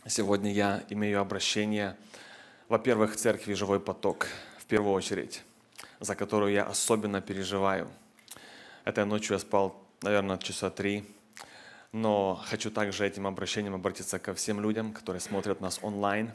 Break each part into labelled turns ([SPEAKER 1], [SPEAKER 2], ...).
[SPEAKER 1] Сегодня я имею обращение, во-первых, к церкви «Живой поток», в первую очередь, за которую я особенно переживаю. Этой ночью я спал, наверное, часа 3, но хочу также этим обращением обратиться ко всем людям, которые смотрят нас онлайн.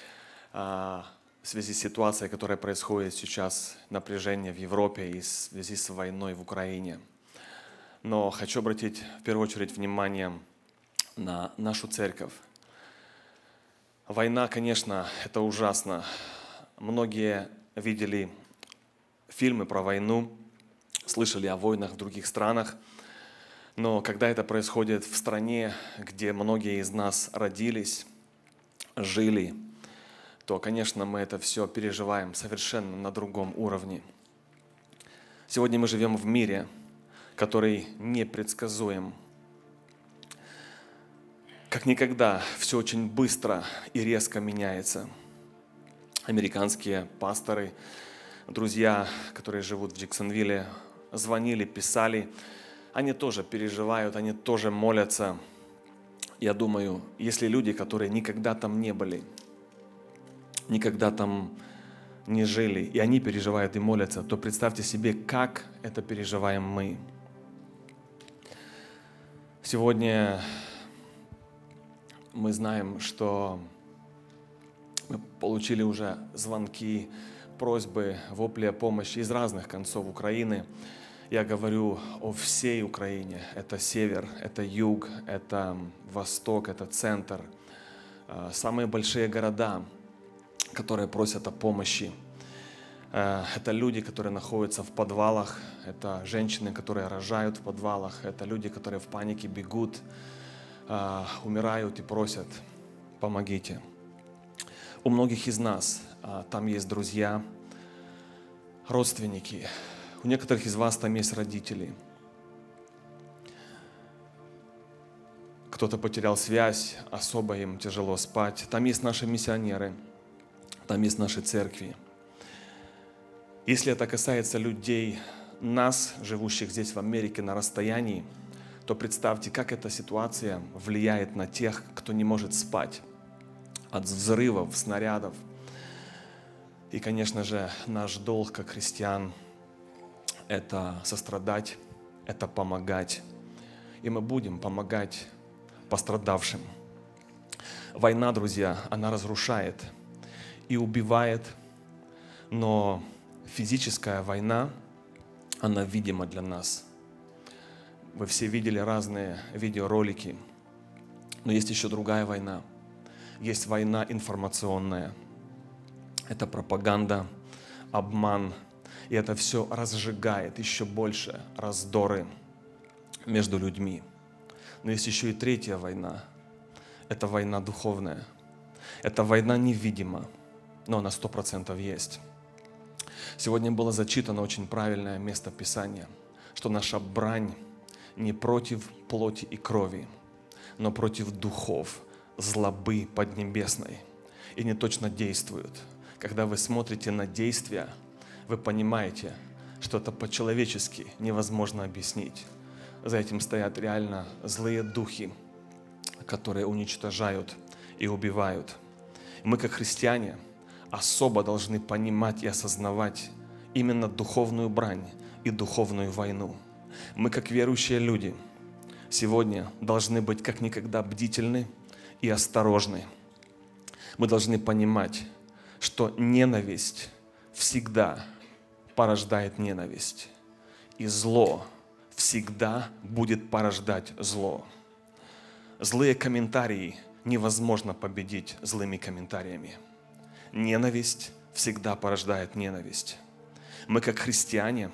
[SPEAKER 1] В связи с ситуацией, которая происходит сейчас, напряжение в Европе и в связи с войной в Украине. Но хочу обратить в первую очередь внимание на нашу церковь. Война, конечно, это ужасно. Многие видели фильмы про войну, слышали о войнах в других странах. Но когда это происходит в стране, где многие из нас родились, жили, то, конечно, мы это все переживаем совершенно на другом уровне. Сегодня мы живем в мире, который непредсказуем. Как никогда все очень быстро и резко меняется. Американские пасторы, друзья, которые живут в Джексонвилле, звонили, писали. Они тоже переживают, они тоже молятся. Я думаю, если люди, которые никогда там не были, никогда там не жили, и они переживают и молятся, то представьте себе, как это переживаем мы. Сегодня мы знаем, что мы получили уже звонки, просьбы, вопли о помощи из разных концов Украины. Я говорю о всей Украине. Это север, это юг, это восток, это центр. Самые большие города, которые просят о помощи. Это люди, которые находятся в подвалах. Это женщины, которые рожают в подвалах. Это люди, которые в панике бегут, умирают и просят: помогите. У многих из нас там есть друзья, родственники. У некоторых из вас там есть родители. Кто-то потерял связь, особо им тяжело спать. Там есть наши миссионеры, там есть наши церкви. Если это касается людей, нас, живущих здесь в Америке на расстоянии, то представьте, как эта ситуация влияет на тех, кто не может спать от взрывов, снарядов. И, конечно же, наш долг как христиан – это сострадать, это помогать. И мы будем помогать пострадавшим. Война, друзья, она разрушает и убивает, но физическая война, она видима для нас. Вы все видели разные видеоролики, но есть еще другая война. Есть война информационная. Это пропаганда, обман. И это все разжигает еще больше раздоры между людьми. Но есть еще и третья война. Это война духовная. Это война невидима, но она 100% есть. Сегодня было зачитано очень правильное место Писания, что наша брань не против плоти и крови, но против духов, злобы поднебесной. И не точно действуют. Когда вы смотрите на действия, вы понимаете, что это по-человечески невозможно объяснить. За этим стоят реально злые духи, которые уничтожают и убивают. Мы, как христиане, особо должны понимать и осознавать именно духовную брань и духовную войну. Мы, как верующие люди, сегодня должны быть как никогда бдительны и осторожны. Мы должны понимать, что ненависть всегда порождает ненависть. И зло всегда будет порождать зло. Злые комментарии невозможно победить злыми комментариями. Ненависть всегда порождает ненависть. Мы, как христиане,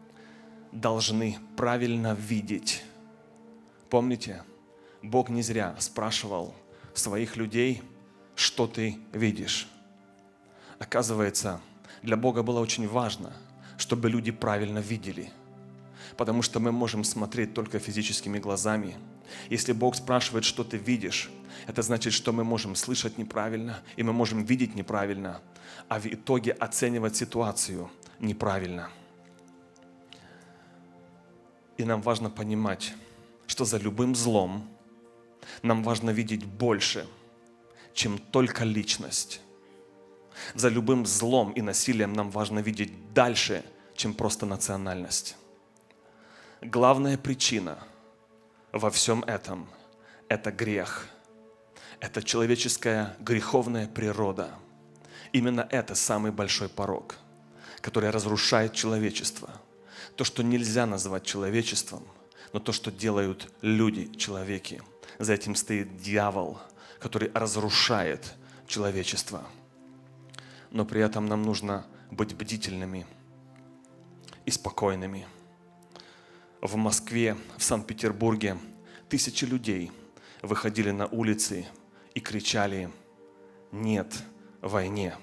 [SPEAKER 1] должны правильно видеть. Помните, Бог не зря спрашивал своих людей, что ты видишь. Оказывается, для Бога было очень важно, чтобы люди правильно видели. Потому что мы можем смотреть только физическими глазами. Если Бог спрашивает, что ты видишь, это значит, что мы можем слышать неправильно, и мы можем видеть неправильно, а в итоге оценивать ситуацию неправильно. И нам важно понимать, что за любым злом нам важно видеть больше, чем только личность. За любым злом и насилием нам важно видеть дальше, чем просто национальность. Главная причина во всем этом – это грех. Это человеческая греховная природа. Именно это самый большой порок, который разрушает человечество. То, что нельзя назвать человечеством, но то, что делают люди, человеки. За этим стоит дьявол, который разрушает человечество. Но при этом нам нужно быть бдительными и спокойными. В Москве, в Санкт-Петербурге тысячи людей выходили на улицы и кричали «Нет войне».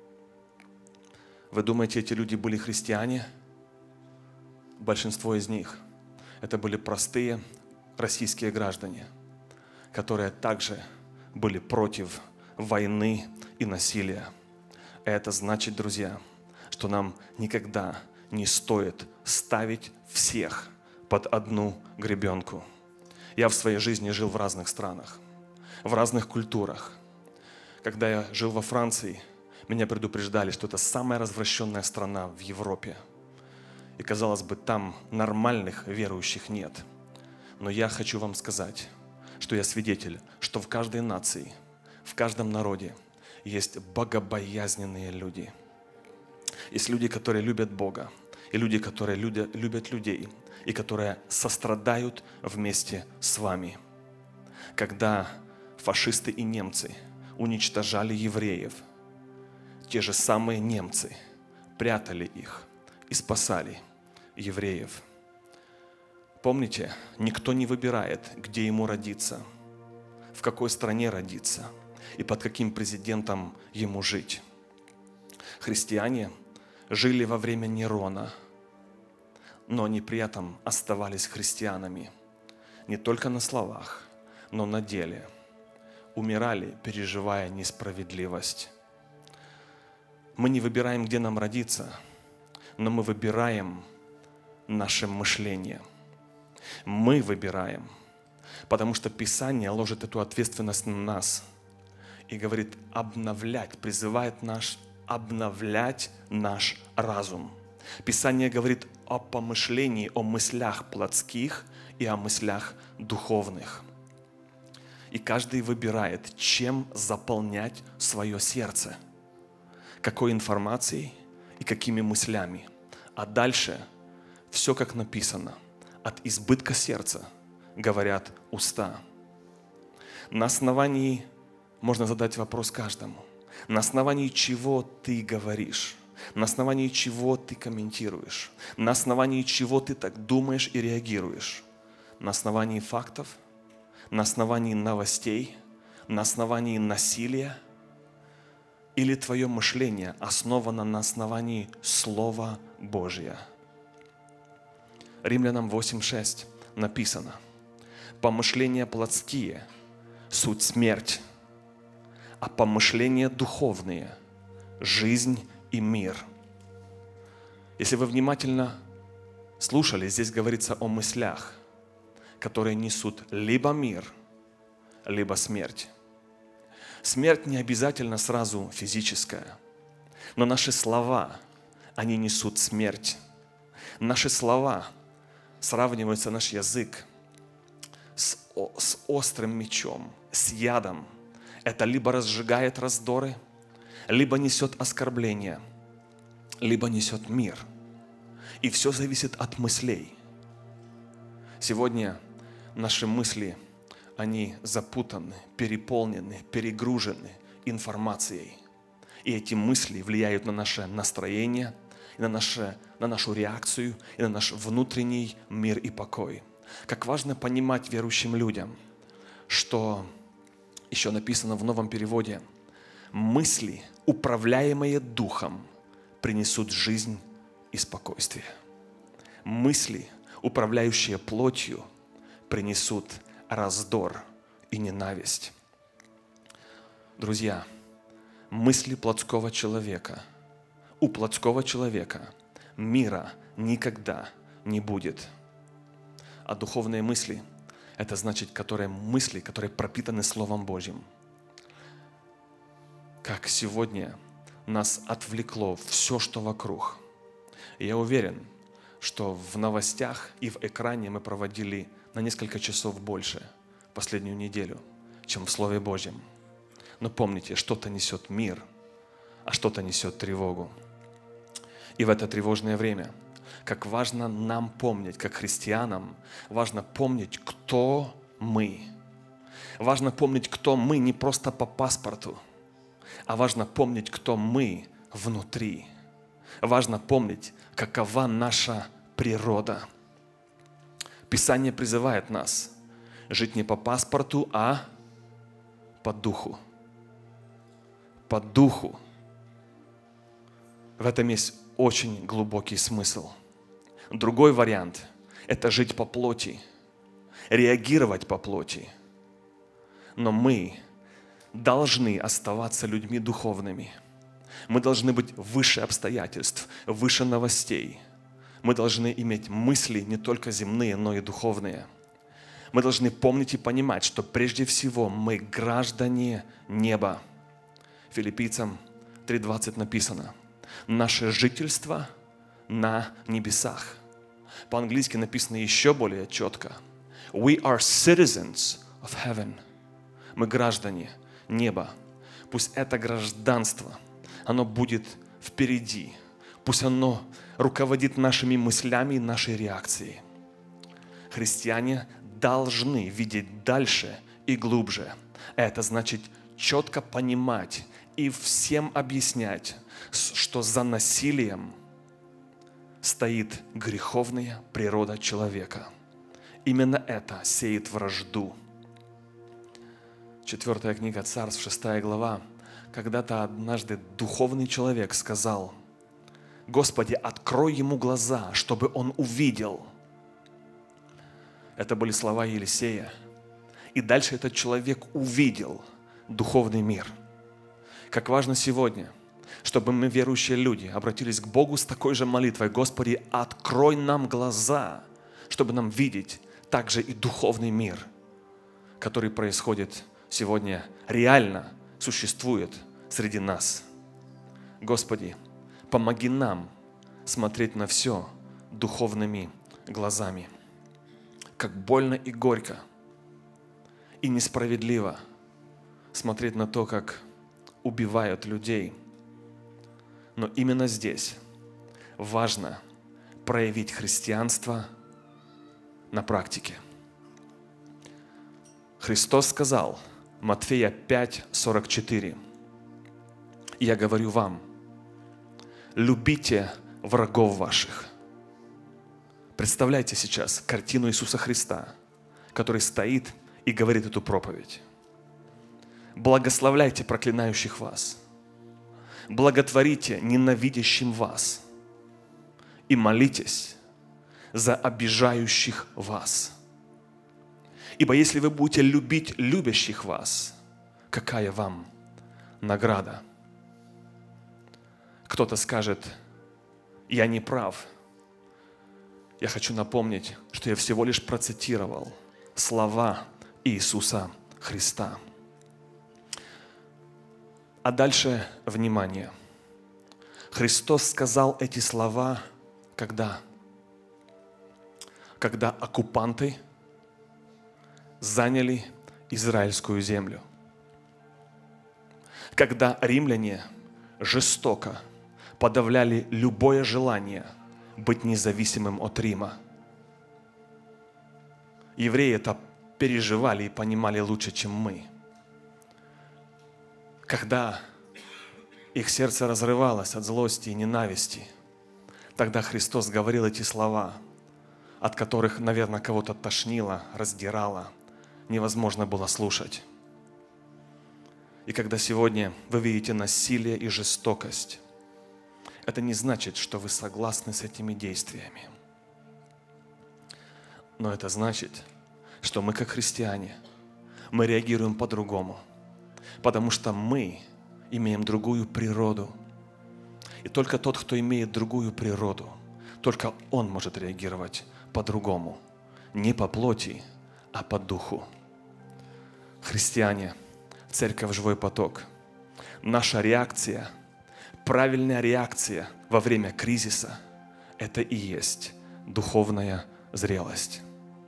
[SPEAKER 1] Вы думаете, эти люди были христиане? Большинство из них – это были простые российские граждане, которые также были против войны и насилия. Это значит, друзья, что нам никогда не стоит ставить всех под одну гребенку. Я в своей жизни жил в разных странах, в разных культурах. Когда я жил во Франции, меня предупреждали, что это самая развращенная страна в Европе. И, казалось бы, там нормальных верующих нет. Но я хочу вам сказать, что я свидетель, что в каждой нации, в каждом народе есть богобоязненные люди. Есть люди, которые любят Бога, и люди, которые любят людей, и которые сострадают вместе с вами. Когда фашисты и немцы уничтожали евреев, те же самые немцы прятали их и спасали евреев. Помните, никто не выбирает, где ему родиться, в какой стране родиться и под каким президентом ему жить. Христиане жили во время Нерона, но они при этом оставались христианами не только на словах, но на деле. Умирали, переживая несправедливость. Мы не выбираем, где нам родиться, но мы выбираем наше мышление. Мы выбираем, потому что Писание ложит эту ответственность на нас и говорит обновлять, призывает нас обновлять наш разум. Писание говорит о помышлении, о мыслях плотских и о мыслях духовных. И каждый выбирает, чем заполнять свое сердце, какой информацией и какими мыслями. А дальше все как написано. От избытка сердца говорят уста. На основании, можно задать вопрос каждому, на основании чего ты говоришь, на основании чего ты комментируешь, на основании чего ты так думаешь и реагируешь, на основании фактов, на основании новостей, на основании насилия, или твое мышление основано на основании Слова Божия. Римлянам 8:6 написано: помышления плотские – суть смерть, а помышления духовные – жизнь и мир. Если вы внимательно слушали, здесь говорится о мыслях, которые несут либо мир, либо смерть. Смерть не обязательно сразу физическая, но наши слова, они несут смерть. Наши слова, сравнивается наш язык с острым мечом, с ядом. Это либо разжигает раздоры, либо несет оскорбление, либо несет мир. И все зависит от мыслей. Сегодня наши мысли, они запутаны, переполнены, перегружены информацией. И эти мысли влияют на наше настроение, на нашу реакцию, и на наш внутренний мир и покой. Как важно понимать верующим людям, что еще написано в новом переводе: мысли, управляемые духом, принесут жизнь и спокойствие. Мысли, управляющие плотью, принесут раздор и ненависть. Друзья, мысли плотского человека, у плотского человека мира никогда не будет. А духовные мысли – это значит, мысли, которые пропитаны Словом Божьим. как сегодня нас отвлекло все, что вокруг. И я уверен, что в новостях и в экране мы проводили на несколько часов больше последнюю неделю, чем в Слове Божьем. Но помните, что-то несет мир, а что-то несет тревогу. И в это тревожное время, как важно нам помнить, как христианам, важно помнить, кто мы. Важно помнить, кто мы не просто по паспорту, а важно помнить, кто мы внутри. Важно помнить, какова наша природа. Писание призывает нас жить не по паспорту, а по духу. По духу. В этом есть очень глубокий смысл. Другой вариант – это жить по плоти, реагировать по плоти. Но мы должны оставаться людьми духовными. Мы должны быть выше обстоятельств, выше новостей. Мы должны иметь мысли не только земные, но и духовные. Мы должны помнить и понимать, что прежде всего мы граждане неба. Филиппийцам 3:20 написано: «Наше жительство на небесах». По-английски написано еще более четко: «We are citizens of heaven». Мы граждане неба. Пусть это гражданство, оно будет впереди. Пусть оно руководит нашими мыслями и нашей реакцией. Христиане должны видеть дальше и глубже. Это значит четко понимать и всем объяснять, что за насилием стоит греховная природа человека. Именно это сеет вражду. 4 книга Царств, 6 глава. Когда-то однажды духовный человек сказал: «Господи, открой ему глаза, чтобы он увидел». Это были слова Елисея. И дальше этот человек увидел духовный мир. Как важно сегодня, чтобы мы, верующие люди, обратились к Богу с такой же молитвой: «Господи, открой нам глаза, чтобы нам видеть также и духовный мир, который происходит сегодня, реально существует среди нас». Господи, помоги нам смотреть на все духовными глазами. Как больно и горько, и несправедливо смотреть на то, как убивают людей. Но именно здесь важно проявить христианство на практике. Христос сказал, Матфея 5:44: «Я говорю вам, любите врагов ваших». Представляете сейчас картину Иисуса Христа, который стоит и говорит эту проповедь. Благословляйте проклинающих вас, благотворите ненавидящим вас и молитесь за обижающих вас. Ибо если вы будете любить любящих вас, какая вам награда? Кто-то скажет: я не прав. Я хочу напомнить, что я всего лишь процитировал слова Иисуса Христа. А дальше внимание. Христос сказал эти слова, когда оккупанты заняли израильскую землю. Когда римляне жестоко подавляли любое желание быть независимым от Рима. Евреи это переживали и понимали лучше, чем мы. Когда их сердце разрывалось от злости и ненависти, тогда Христос говорил эти слова, от которых, наверное, кого-то тошнило, раздирало, невозможно было слушать. И когда сегодня вы видите насилие и жестокость, это не значит, что вы согласны с этими действиями. Но это значит, что мы, как христиане, мы реагируем по-другому, потому что мы имеем другую природу. И только тот, кто имеет другую природу, только он может реагировать по-другому. Не по плоти, а по духу. Христиане, церковь «Живой поток», Наша реакция, правильная реакция во время кризиса – это и есть духовная зрелость.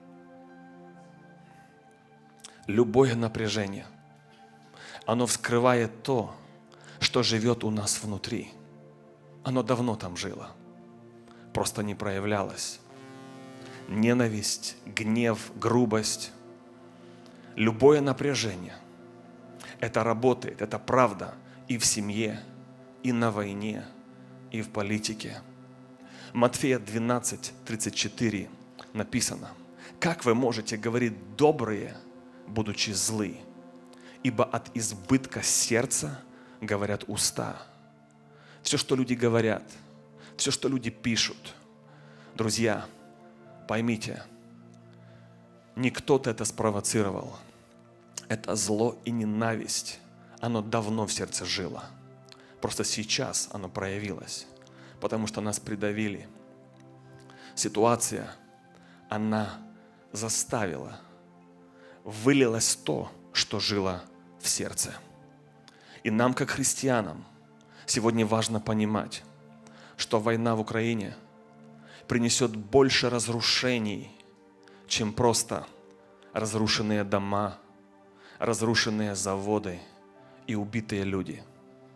[SPEAKER 1] Любое напряжение, оно вскрывает то, что живет у нас внутри. Оно давно там жило, просто не проявлялось. Ненависть, гнев, грубость, любое напряжение – это работает, это правда и в семье, и на войне, и в политике. Матфея 12:34 написано: «Как вы можете говорить добрые, будучи злы? Ибо от избытка сердца говорят уста». Все, что люди говорят, все, что люди пишут, друзья, поймите, не кто-то это спровоцировал. Это зло и ненависть, оно давно в сердце жило. Просто сейчас оно проявилось, потому что нас придавили. Ситуация, она заставила, вылилось то, что жило в сердце. И нам, как христианам, сегодня важно понимать, что война в Украине принесет больше разрушений, чем просто разрушенные дома, разрушенные заводы и убитые люди.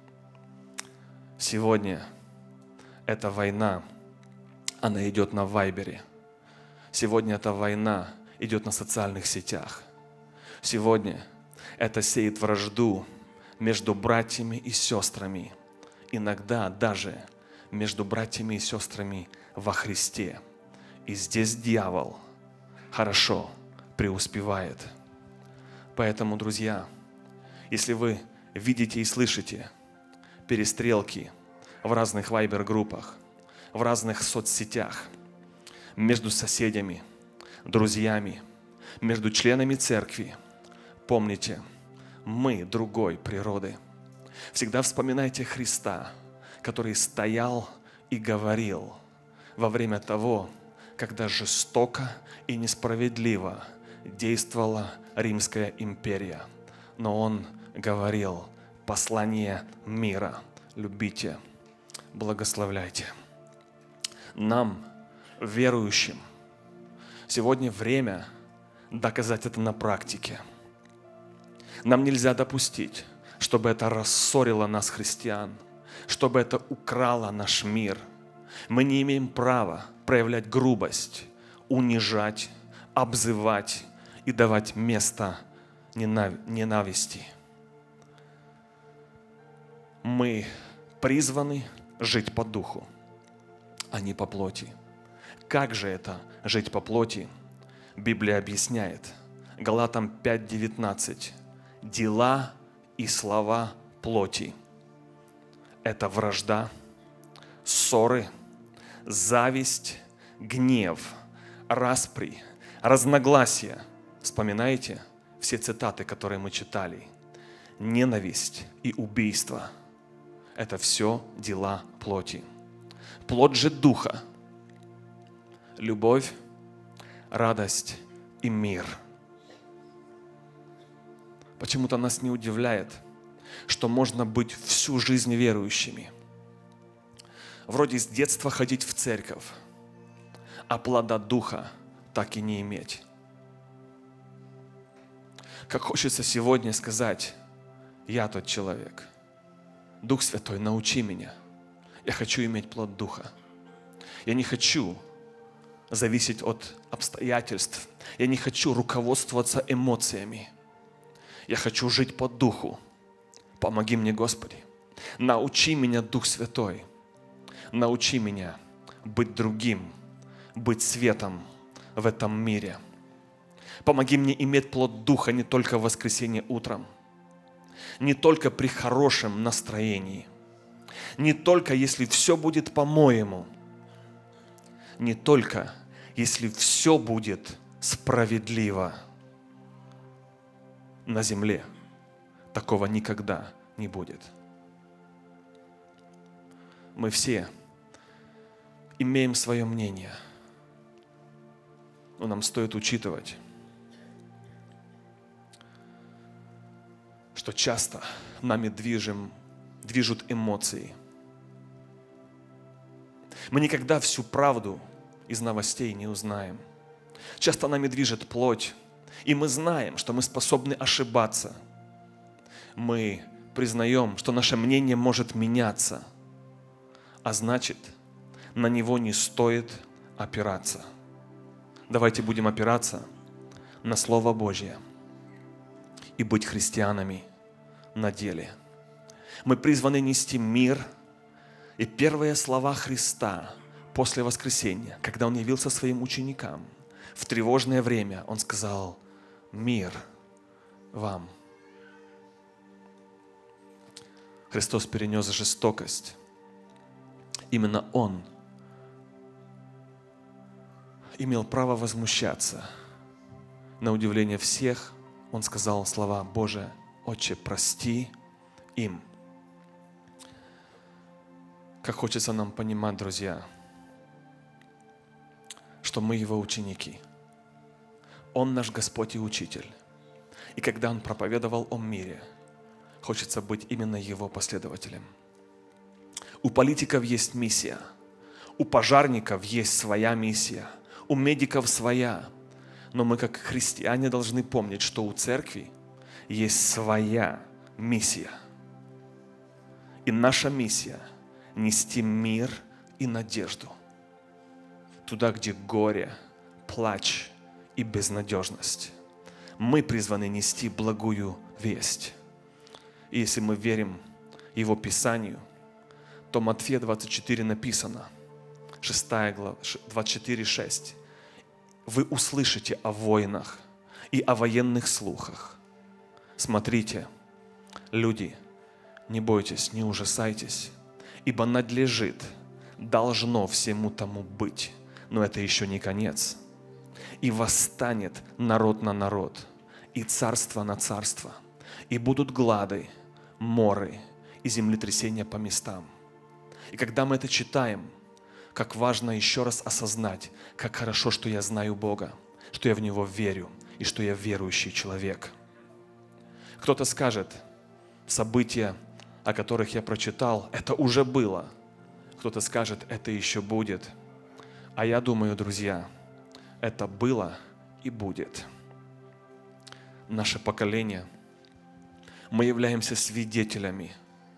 [SPEAKER 1] Сегодня эта война, она идет на Вайбере. Сегодня эта война идет на социальных сетях. Сегодня это сеет вражду между братьями и сестрами, иногда даже между братьями и сестрами во Христе. И здесь дьявол хорошо преуспевает. Поэтому, друзья, если вы видите и слышите перестрелки в разных вайбер-группах, в разных соцсетях, между соседями, друзьями, между членами церкви, помните, мы другой природы. Всегда вспоминайте Христа, который стоял и говорил во время того, когда жестоко и несправедливо действовала Римская империя. Но Он говорил послание мира. Любите, благословляйте. Нам, верующим, сегодня время доказать это на практике. Нам нельзя допустить, чтобы это рассорило нас, христиан, чтобы это украло наш мир. Мы не имеем права проявлять грубость, унижать, обзывать и давать место ненависти. Мы призваны жить по духу, а не по плоти. Как же это жить по плоти? Библия объясняет. Галатам 5:19. Дела и слова плоти – это вражда, ссоры, зависть, гнев, распри, разногласия. Вспоминаете все цитаты, которые мы читали? Ненависть и убийство – это все дела плоти. Плоть же духа – любовь, радость и мир. Почему-то нас не удивляет, что можно быть всю жизнь верующими. Вроде с детства ходить в церковь, а плода духа так и не иметь. Как хочется сегодня сказать: я тот человек. Дух Святой, научи меня. Я хочу иметь плод духа. Я не хочу зависеть от обстоятельств. Я не хочу руководствоваться эмоциями. Я хочу жить по духу. Помоги мне, Господи. Научи меня, Дух Святой. Научи меня быть другим, быть светом в этом мире. Помоги мне иметь плод Духа не только в воскресенье утром, не только при хорошем настроении, не только если все будет по-моему, не только если все будет справедливо. На земле такого никогда не будет. Мы все имеем свое мнение, но нам стоит учитывать, что часто нами движим движут эмоции. Мы никогда всю правду из новостей не узнаем. Часто нами движет плоть, и мы знаем, что мы способны ошибаться. Мы признаем, что наше мнение может меняться, а значит, на него не стоит опираться. Давайте будем опираться на Слово Божье и быть христианами на деле. Мы призваны нести мир, и первые слова Христа после воскресения, когда Он явился своим ученикам, в тревожное время Он сказал: «Мир вам». Христос перенес жестокость. Именно Он имел право возмущаться. На удивление всех Он сказал слова: «Боже, Отче, прости им». Как хочется нам понимать, друзья, что мы Его ученики. Он наш Господь и Учитель. И когда Он проповедовал о мире, хочется быть именно Его последователем. У политиков есть миссия. У пожарников есть своя миссия. У медиков своя. Но мы, как христиане, должны помнить, что у церкви есть своя миссия. И наша миссия – нести мир и надежду туда, где горе, плач и безнадежность. Мы призваны нести благую весть. И если мы верим Его Писанию, то Матфея 24 написано, 6 глава, 24:6. Вы услышите о войнах и о военных слухах. Смотрите, люди, не бойтесь, не ужасайтесь, ибо надлежит, должно всему тому быть, но это еще не конец. И восстанет народ на народ, и царство на царство, и будут глады, моры и землетрясения по местам. И когда мы это читаем, как важно еще раз осознать, как хорошо, что я знаю Бога, что я в Него верю и что я верующий человек. Кто-то скажет: события, о которых я прочитал, это уже было. Кто-то скажет: это еще будет. А я думаю, друзья, это было и будет. Наше поколение, мы являемся свидетелями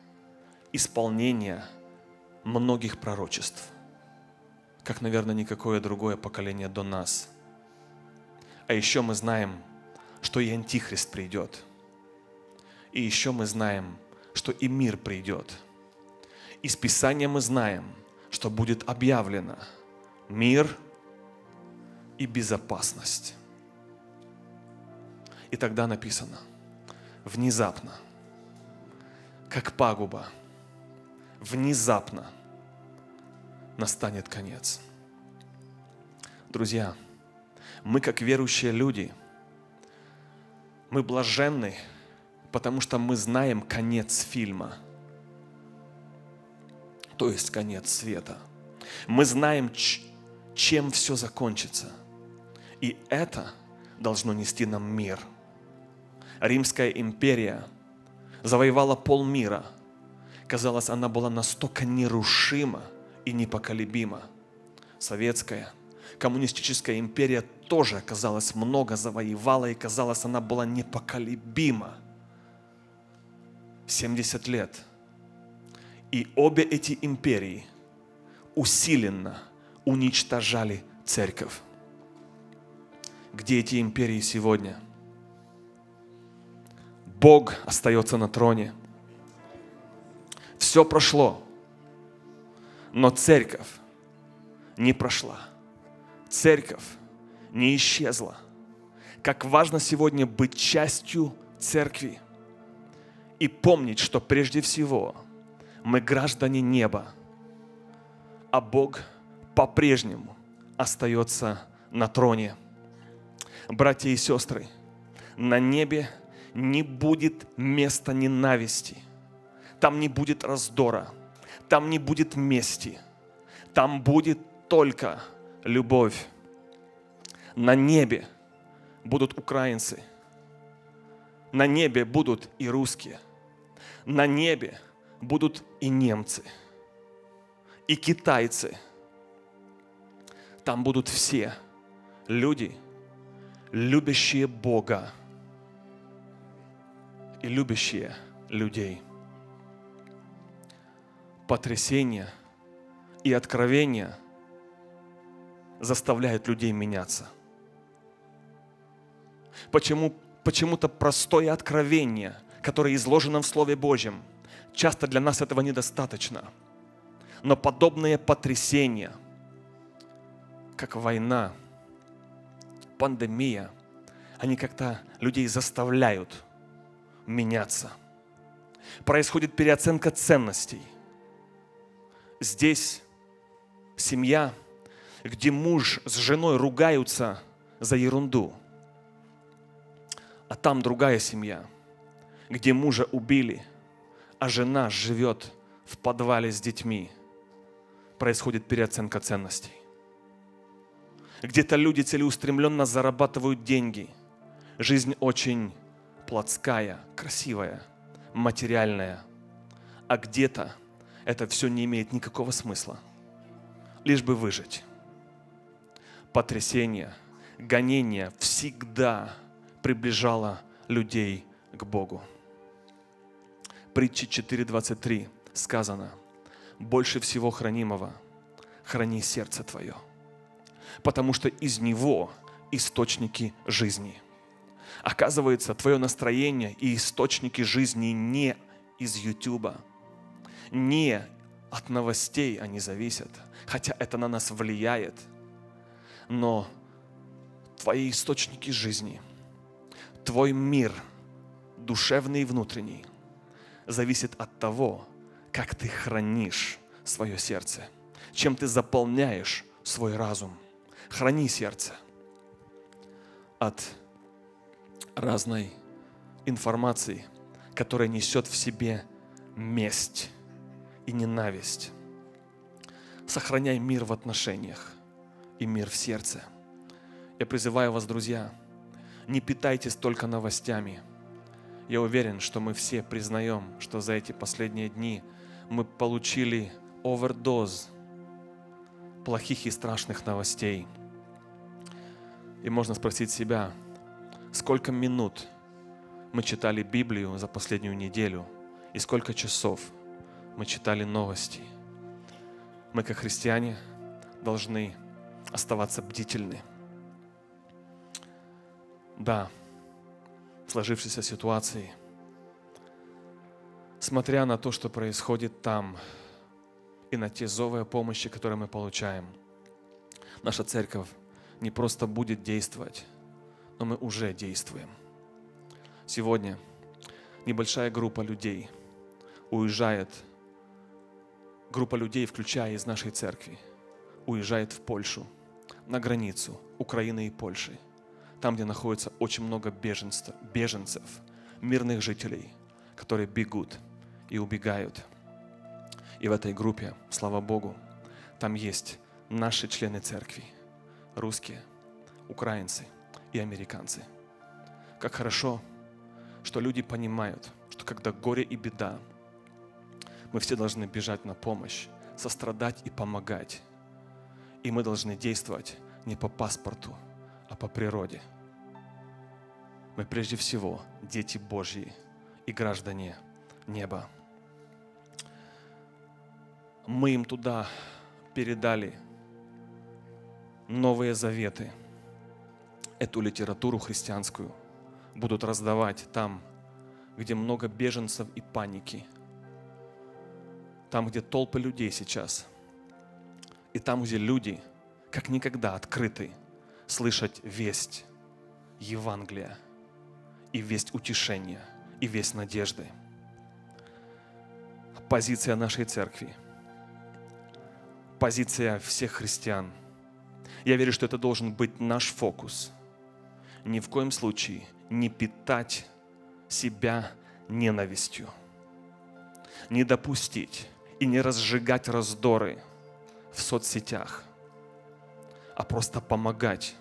[SPEAKER 1] исполнения многих пророчеств, как, наверное, никакое другое поколение до нас. А еще мы знаем, что и Антихрист придет. И еще мы знаем, что и мир придет. Из Писания мы знаем, что будет объявлено мир и безопасность. И тогда написано: внезапно, как пагуба, внезапно настанет конец. Друзья, мы, как верующие люди, мы блаженны, потому что мы знаем конец фильма, то есть конец света. Мы знаем, чем все закончится. И это должно нести нам мир. Римская империя завоевала полмира. Казалось, она была настолько нерушима и непоколебима. Советская, коммунистическая империя тоже, казалось, много завоевала, и казалось, она была непоколебима. 70 лет. И обе эти империи усиленно уничтожали церковь. Где эти империи сегодня? Бог остается на троне. Все прошло, но церковь не прошла. Церковь не исчезла. Как важно сегодня быть частью церкви и помнить, что прежде всего мы граждане неба, а Бог по-прежнему остается на троне. Братья и сестры, на небе не будет места ненависти, там не будет раздора, там не будет мести, там будет только любовь. На небе будут украинцы, на небе будут и русские, на небе будут и немцы, и китайцы. Там будут все люди, любящие Бога и любящие людей. Потрясение и откровение заставляют людей меняться. Почему-то простое откровение, которое изложено в Слове Божьем, часто для нас этого недостаточно. Но подобные потрясения, как война, пандемия, они как-то людей заставляют меняться. Происходит переоценка ценностей. Здесь семья, где муж с женой ругаются за ерунду. А там другая семья, где мужа убили, а жена живет в подвале с детьми. Происходит переоценка ценностей. Где-то люди целеустремленно зарабатывают деньги. Жизнь очень плотская, красивая, материальная. А где-то это все не имеет никакого смысла, лишь бы выжить. Потрясение, гонение всегда приближало людей к Богу. Притчи 4:23 сказано: больше всего хранимого храни сердце твое, потому что из него источники жизни. Оказывается, твое настроение и источники жизни не из Ютуба, не от новостей они зависят, хотя это на нас влияет, но твои источники жизни, твой мир, душевный и внутренний, зависит от того, как ты хранишь свое сердце, чем ты заполняешь свой разум. Храни сердце от разной информации, которая несет в себе месть и ненависть. Сохраняй мир в отношениях и мир в сердце. Я призываю вас, друзья, не питайтесь только новостями. Я уверен, что мы все признаем, что за эти последние дни мы получили овердоз плохих и страшных новостей. И можно спросить себя, сколько минут мы читали Библию за последнюю неделю и сколько часов мы читали новости. Мы, как христиане, должны оставаться бдительны. Да, в сложившейся ситуации, смотря на то, что происходит там, и на те зовы о помощи, которые мы получаем, наша церковь не просто будет действовать, но мы уже действуем. Сегодня небольшая группа людей уезжает, группа людей, включая из нашей церкви, уезжает в Польшу, на границу Украины и Польши, там, где находится очень много беженцев, мирных жителей, которые бегут и убегают. И в этой группе, слава Богу, там есть наши члены церкви, русские, украинцы и американцы. Как хорошо, что люди понимают, что когда горе и беда, мы все должны бежать на помощь, сострадать и помогать. И мы должны действовать не по паспорту, а по природе. Мы прежде всего дети Божьи и граждане неба. Мы им туда передали новые заветы. Эту литературу христианскую будут раздавать там, где много беженцев и паники. Там, где толпы людей сейчас. И там, где люди, как никогда, открыты слышать весть Евангелия и весть утешения, и весть надежды. Позиция нашей церкви, позиция всех христиан. Я верю, что это должен быть наш фокус. Ни в коем случае не питать себя ненавистью, не допустить и не разжигать раздоры в соцсетях, а просто помогать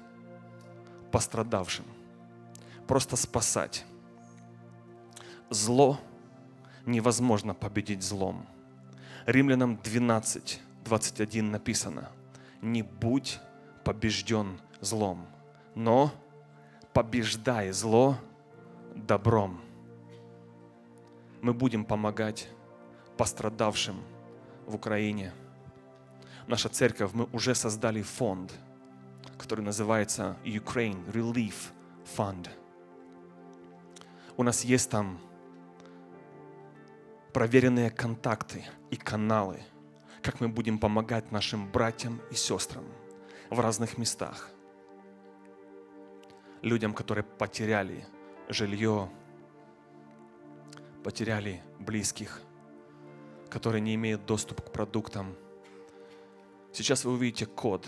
[SPEAKER 1] пострадавшим, просто спасать. Зло невозможно победить злом. Римлянам 12:21 написано: «Не будь побежден злом, но побеждай зло добром». Мы будем помогать пострадавшим в Украине. Наша церковь, мы уже создали фонд, который называется Ukraine Relief Fund. У нас есть там проверенные контакты и каналы, как мы будем помогать нашим братьям и сестрам в разных местах. Людям, которые потеряли жилье, потеряли близких, которые не имеют доступа к продуктам. Сейчас вы увидите код.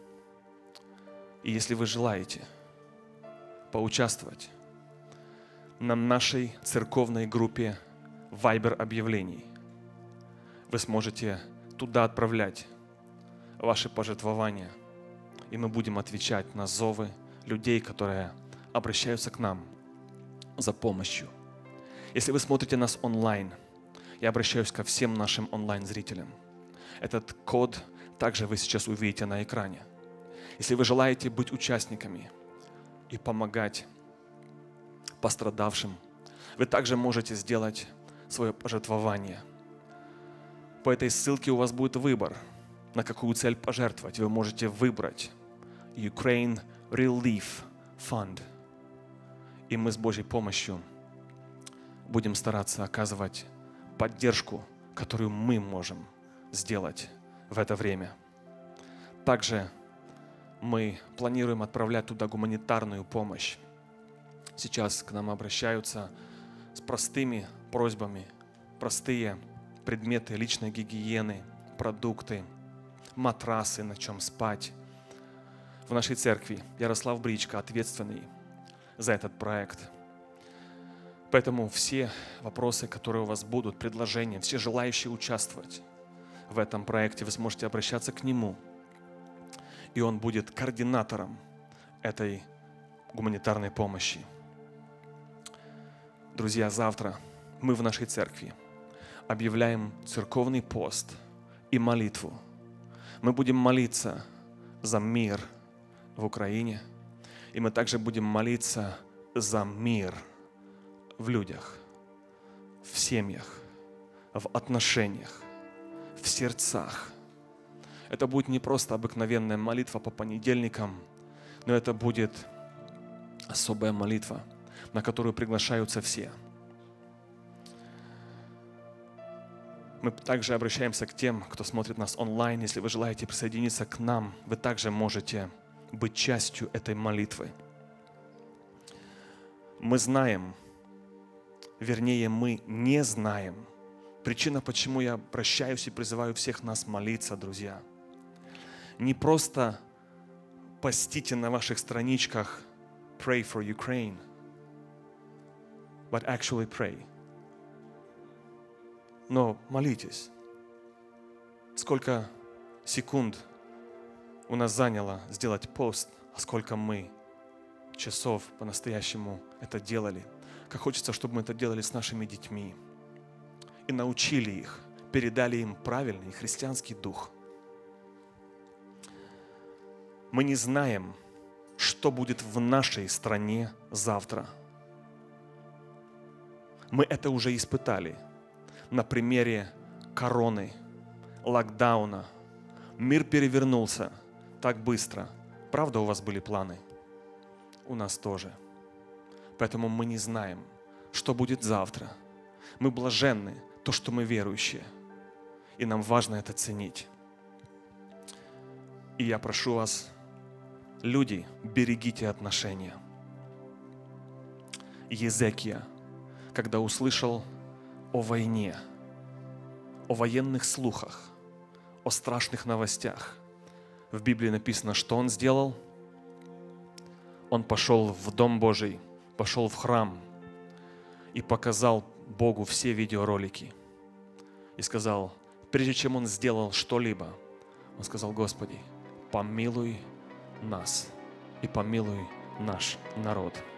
[SPEAKER 1] И если вы желаете поучаствовать на нашей церковной группе Viber объявлений, вы сможете туда отправлять ваши пожертвования, и мы будем отвечать на зовы людей, которые обращаются к нам за помощью. Если вы смотрите нас онлайн, я обращаюсь ко всем нашим онлайн-зрителям. Этот код также вы сейчас увидите на экране. Если вы желаете быть участниками и помогать пострадавшим, вы также можете сделать свое пожертвование. По этой ссылке у вас будет выбор, на какую цель пожертвовать. Вы можете выбрать Ukraine Relief Fund. И мы с Божьей помощью будем стараться оказывать поддержку, которую мы можем сделать в это время. Также мы планируем отправлять туда гуманитарную помощь. Сейчас к нам обращаются с простыми просьбами, простые предметы личной гигиены, продукты, матрасы, на чем спать. В нашей церкви Ярослав Бричко ответственный за этот проект. Поэтому все вопросы, которые у вас будут, предложения, все желающие участвовать в этом проекте, вы сможете обращаться к нему. И он будет координатором этой гуманитарной помощи. Друзья, завтра мы в нашей церкви объявляем церковный пост и молитву. Мы будем молиться за мир в Украине, и мы также будем молиться за мир в людях, в семьях, в отношениях, в сердцах. Это будет не просто обыкновенная молитва по понедельникам, но это будет особая молитва, на которую приглашаются все. Мы также обращаемся к тем, кто смотрит нас онлайн. Если вы желаете присоединиться к нам, вы также можете быть частью этой молитвы. Мы знаем, вернее, мы не знаем. Причина, почему я обращаюсь и призываю всех нас молиться, друзья. Не просто постите на ваших страничках «Pray for Ukraine», but actually pray. Но молитесь. Сколько секунд у нас заняло сделать пост, а сколько мы часов по-настоящему это делали. Как хочется, чтобы мы это делали с нашими детьми и научили их, передали им правильный христианский дух. Мы не знаем, что будет в нашей стране завтра. Мы это уже испытали на примере короны, локдауна. Мир перевернулся так быстро. Правда, у вас были планы? У нас тоже. Поэтому мы не знаем, что будет завтра. Мы блаженны, то, что мы верующие. И нам важно это ценить. И я прошу вас, люди, берегите отношения. Езекия, когда услышал о войне, о военных слухах, о страшных новостях, в Библии написано, что он сделал. Он пошел в Дом Божий, пошел в храм и показал Богу все видеоролики. И сказал, прежде чем он сделал что-либо, он сказал: Господи, помилуй нас и помилуй наш народ.